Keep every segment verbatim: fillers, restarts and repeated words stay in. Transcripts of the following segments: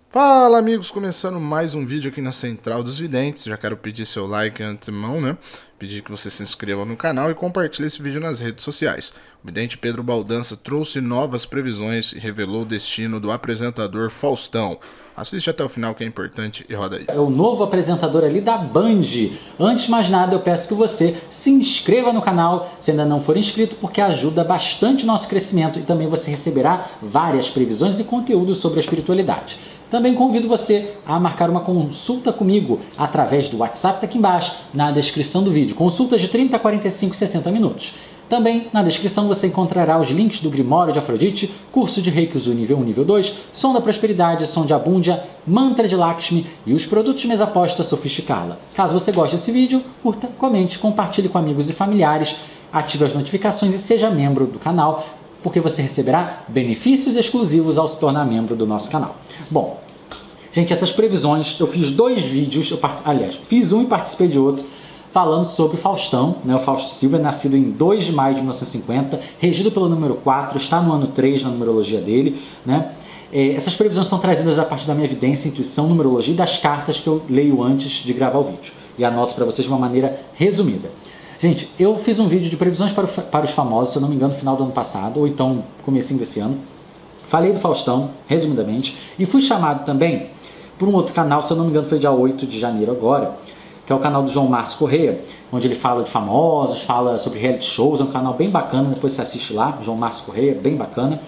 Fala amigos, começando mais um vídeo aqui na Central dos Videntes. Já quero pedir seu like antemão, né? Pedir que você se inscreva no canal e compartilhe esse vídeo nas redes sociais. O vidente Pedro Baldança trouxe novas previsões e revelou o destino do apresentador Faustão. Assiste até o final que é importante e roda aí. É o novo apresentador ali da Band. Antes de mais nada, eu peço que você se inscreva no canal se ainda não for inscrito, porque ajuda bastante o nosso crescimento e também você receberá várias previsões e conteúdos sobre a espiritualidade. Também convido você a marcar uma consulta comigo através do WhatsApp que tá aqui embaixo, na descrição do vídeo. Consultas de trinta, quarenta e cinco, sessenta minutos. Também na descrição você encontrará os links do Grimório de Afrodite, curso de Reiki Usui nível um, nível dois, som da prosperidade, som de abúndia, mantra de Lakshmi e os produtos Mesa Aposta Sofisticala. Caso você goste desse vídeo, curta, comente, compartilhe com amigos e familiares, ative as notificações e seja membro do canal, porque você receberá benefícios exclusivos ao se tornar membro do nosso canal. Bom, gente, essas previsões, eu fiz dois vídeos, eu part... aliás, fiz um e participei de outro, falando sobre Faustão, né? O Fausto Silva é nascido em dois de maio de mil novecentos e cinquenta, regido pelo número quatro, está no ano três na numerologia dele, né? É, essas previsões são trazidas a partir da minha evidência, intuição, numerologia e das cartas que eu leio antes de gravar o vídeo. E anoto para vocês de uma maneira resumida. Gente, eu fiz um vídeo de previsões para, o, para os famosos, se eu não me engano, no final do ano passado, ou então comecinho desse ano. Falei do Faustão, resumidamente, e fui chamado também por um outro canal, se eu não me engano foi dia oito de janeiro agora, que é o canal do João Márcio Correia, onde ele fala de famosos, fala sobre reality shows, é um canal bem bacana, depois você assiste lá, João Márcio Correia, bem bacana.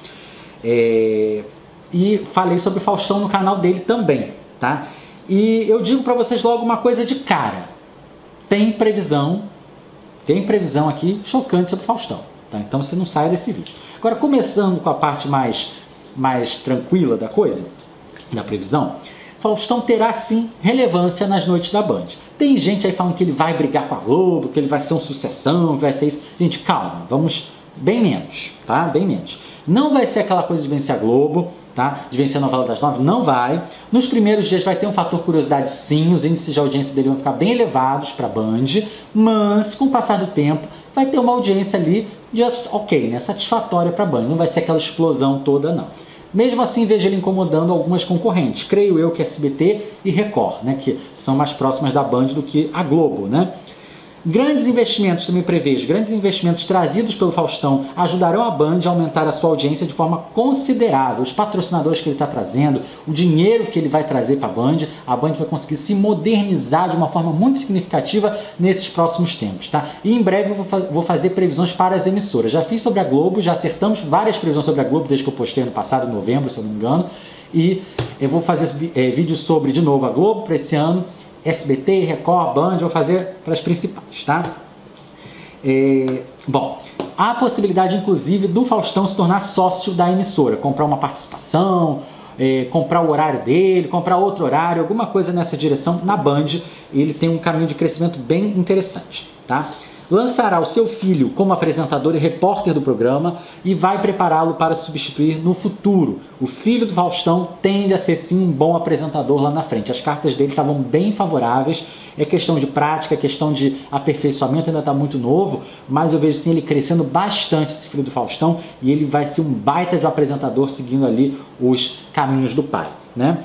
É... E falei sobre o Faustão no canal dele também, tá? E eu digo para vocês logo uma coisa de cara, tem previsão, tem previsão aqui chocante sobre o Faustão, tá? Então você não saia desse vídeo. Agora, começando com a parte mais, mais tranquila da coisa, da previsão, Faustão terá sim relevância nas noites da Band. Tem gente aí falando que ele vai brigar com a Globo, que ele vai ser um sucessão, que vai ser isso. Gente, calma, vamos bem menos, tá? Bem menos. Não vai ser aquela coisa de vencer a Globo, tá? De vencer a novela das nove, não vai. Nos primeiros dias vai ter um fator curiosidade sim, os índices de audiência dele vão ficar bem elevados para a Band, mas com o passar do tempo vai ter uma audiência ali just ok, né? Satisfatória para a Band, não vai ser aquela explosão toda não. Mesmo assim, vejo ele incomodando algumas concorrentes, creio eu que S B T e Record, né, que são mais próximas da Band do que a Globo, né? Grandes investimentos, também prevejo, grandes investimentos trazidos pelo Faustão ajudarão a Band a aumentar a sua audiência de forma considerável. Os patrocinadores que ele está trazendo, o dinheiro que ele vai trazer para a Band, a Band vai conseguir se modernizar de uma forma muito significativa nesses próximos tempos, tá? E em breve eu vou, fa vou fazer previsões para as emissoras. Já fiz sobre a Globo, já acertamos várias previsões sobre a Globo desde que eu postei ano passado, em novembro, se eu não me engano. E eu vou fazer é, vídeos sobre, de novo, a Globo para esse ano, S B T, Record, Band, vou fazer para as principais, tá? É, bom, há a possibilidade, inclusive, do Faustão se tornar sócio da emissora, comprar uma participação, é, comprar o horário dele, comprar outro horário, alguma coisa nessa direção na Band. Ele tem um caminho de crescimento bem interessante, tá? Lançará o seu filho como apresentador e repórter do programa e vai prepará-lo para substituir no futuro. O filho do Faustão tende a ser sim um bom apresentador lá na frente. As cartas dele estavam bem favoráveis, é questão de prática, é questão de aperfeiçoamento, ainda está muito novo, mas eu vejo sim ele crescendo bastante, esse filho do Faustão, e ele vai ser um baita de um apresentador seguindo ali os caminhos do pai, né?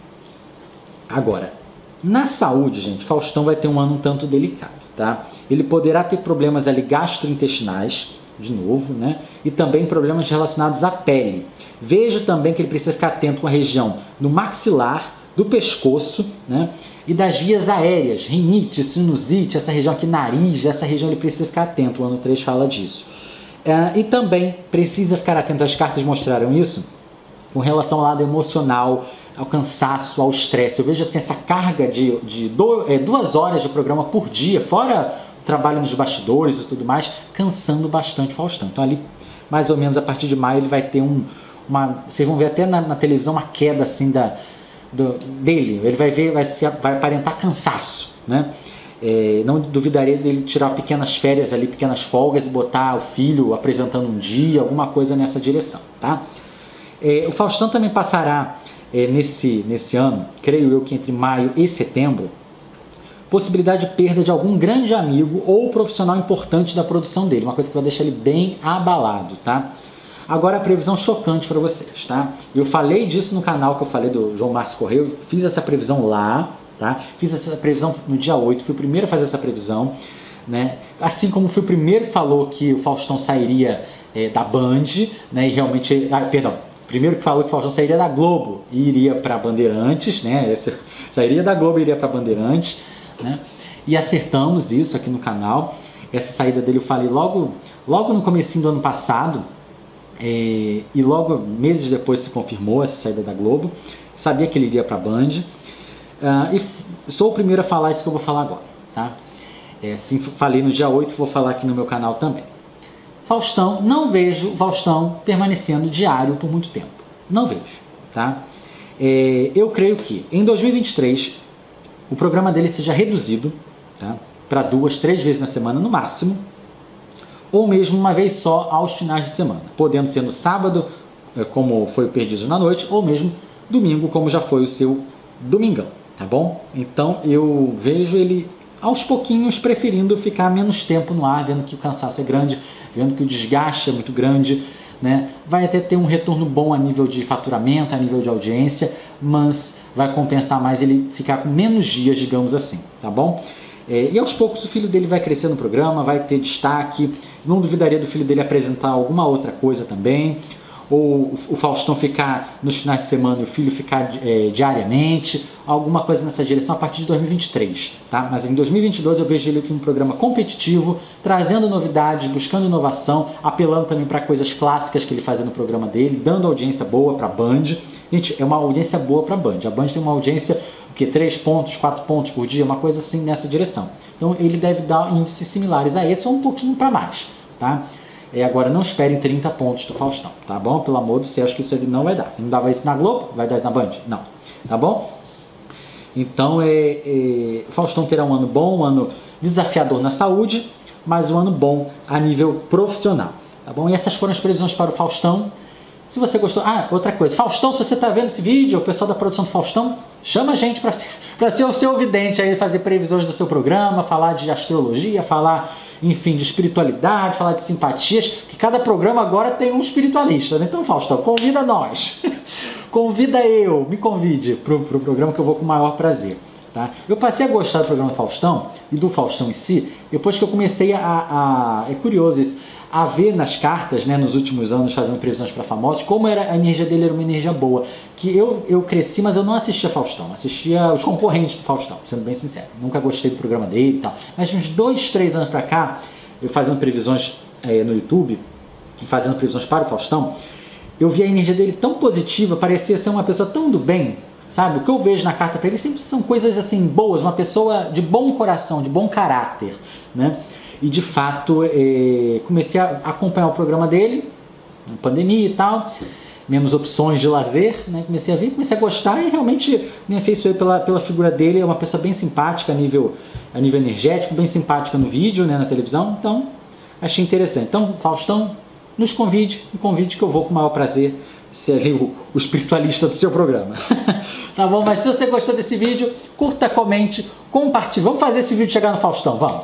Agora, na saúde, gente, Faustão vai ter um ano um tanto delicado, tá? Ele poderá ter problemas ali gastrointestinais, de novo, né? E também problemas relacionados à pele. Vejo também que ele precisa ficar atento com a região do maxilar, do pescoço, né? E das vias aéreas, rinite, sinusite, essa região aqui, nariz, essa região ele precisa ficar atento, o ano três fala disso. É, e também precisa ficar atento, as cartas mostraram isso, com relação ao lado emocional, ao cansaço, ao estresse. Eu vejo assim essa carga de, de do, é, duas horas de programa por dia, fora o trabalho nos bastidores e tudo mais, cansando bastante o Faustão. Então ali, mais ou menos a partir de maio, ele vai ter um, uma... Vocês vão ver até na, na televisão uma queda assim da, do, dele. Ele vai ver, vai, se, vai aparentar cansaço, né? É, não duvidaria dele tirar pequenas férias ali, pequenas folgas e botar o filho apresentando um dia, alguma coisa nessa direção, tá? É, o Faustão também passará é, nesse, nesse ano, creio eu que entre maio e setembro, possibilidade de perda de algum grande amigo ou profissional importante da produção dele, uma coisa que vai deixar ele bem abalado, tá? Agora a previsão chocante para vocês, tá? Eu falei disso no canal que eu falei do João Márcio Correia, eu fiz essa previsão lá, tá? Fiz essa previsão no dia oito, fui o primeiro a fazer essa previsão, né? Assim como fui o primeiro que falou que o Faustão sairia é, da Band, né? E realmente, ah, perdão, primeiro que falou que o Faustão sairia da Globo e iria para Bandeirantes, né? Esse, sairia da Globo e iria para Bandeirantes, né? E acertamos isso aqui no canal. Essa saída dele eu falei logo, logo no comecinho do ano passado, é, e logo meses depois se confirmou essa saída da Globo. Sabia que ele iria para a Band, uh, e sou o primeiro a falar isso que eu vou falar agora, tá? É, sim, falei no dia oito, vou falar aqui no meu canal também. Faustão, não vejo o Faustão permanecendo diário por muito tempo, não vejo, tá? É, eu creio que em dois mil e vinte e três o programa dele seja reduzido, tá? Para duas, três vezes na semana no máximo, ou mesmo uma vez só aos finais de semana, podendo ser no sábado, como foi o Perdidos na Noite, ou mesmo domingo, como já foi o seu Domingão, tá bom? Então eu vejo ele aos pouquinhos preferindo ficar menos tempo no ar, vendo que o cansaço é grande, vendo que o desgaste é muito grande, né? Vai até ter um retorno bom a nível de faturamento, a nível de audiência, mas vai compensar mais ele ficar com menos dias, digamos assim, tá bom? É, e aos poucos o filho dele vai crescer no programa, vai ter destaque. Não duvidaria do filho dele apresentar alguma outra coisa também, ou o Faustão ficar nos finais de semana e o filho ficar é, diariamente, alguma coisa nessa direção a partir de dois mil e vinte e três, tá? Mas em dois mil e vinte e dois eu vejo ele com um programa competitivo, trazendo novidades, buscando inovação, apelando também para coisas clássicas que ele fazia no programa dele, dando audiência boa para a Band. Gente, é uma audiência boa para a Band. A Band tem uma audiência que três pontos, quatro pontos por dia, uma coisa assim nessa direção. Então ele deve dar índices similares a esse ou um pouquinho para mais, tá? É, agora não esperem trinta pontos do Faustão, tá bom? Pelo amor do céu, acho que isso ele não vai dar. Não dava isso na Globo? Vai dar isso na Band? Não, tá bom? Então é, é, Faustão terá um ano bom, um ano desafiador na saúde, mas um ano bom a nível profissional, tá bom? E essas foram as previsões para o Faustão. Se você gostou... Ah, outra coisa. Faustão, se você está vendo esse vídeo, o pessoal da produção do Faustão, chama a gente para ser, para ser o seu vidente aí, fazer previsões do seu programa, falar de astrologia, falar, enfim, de espiritualidade, falar de simpatias, que cada programa agora tem um espiritualista, né? Então, Faustão, convida nós. Convida eu, me convide para o pro programa que eu vou com o maior prazer. Tá? Eu passei a gostar do programa do Faustão e do Faustão em si, depois que eu comecei a... a é curioso isso, a ver nas cartas, né, nos últimos anos, fazendo previsões para famosos, como era, a energia dele era uma energia boa. Que eu, eu cresci, mas eu não assistia Faustão, assistia os concorrentes do Faustão, sendo bem sincero. Nunca gostei do programa dele e tal. Mas uns dois, três anos para cá, eu fazendo previsões é, no YouTube, e fazendo previsões para o Faustão, eu vi a energia dele tão positiva, parecia ser uma pessoa tão do bem, sabe? O que eu vejo na carta para ele sempre são coisas assim boas, uma pessoa de bom coração, de bom caráter, né? E de fato, eh, comecei a acompanhar o programa dele, na pandemia e tal, menos opções de lazer, né? Comecei a ver, comecei a gostar e realmente me afeiçoei pela, pela figura dele. É uma pessoa bem simpática a nível, a nível energético, bem simpática no vídeo, né, na televisão, então achei interessante. Então, Faustão, nos convide, me convide que eu vou com o maior prazer ser ali o, o espiritualista do seu programa. Tá bom? Mas se você gostou desse vídeo, curta, comente, compartilhe. Vamos fazer esse vídeo chegar no Faustão, vamos!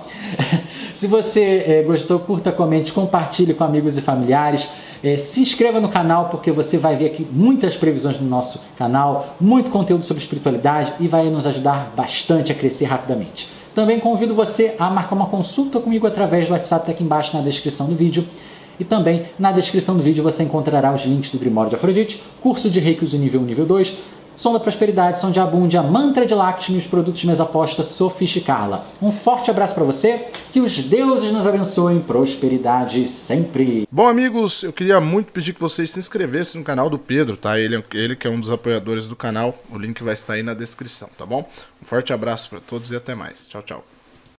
Se você é, gostou, curta, comente, compartilhe com amigos e familiares. É, se inscreva no canal, porque você vai ver aqui muitas previsões no nosso canal, muito conteúdo sobre espiritualidade e vai nos ajudar bastante a crescer rapidamente. Também convido você a marcar uma consulta comigo através do WhatsApp aqui embaixo na descrição do vídeo. E também na descrição do vídeo você encontrará os links do Grimório de Afrodite, curso de Reiki do nível um, nível dois, Som da Prosperidade, Som de Abúndia, Mantra de Lakshmi, os produtos de mesa aposta Sofisticala. Um forte abraço para você, que os deuses nos abençoem, prosperidade sempre. Bom, amigos, eu queria muito pedir que vocês se inscrevessem no canal do Pedro, tá? Ele, ele que é um dos apoiadores do canal, o link vai estar aí na descrição, tá bom? Um forte abraço para todos e até mais. Tchau, tchau.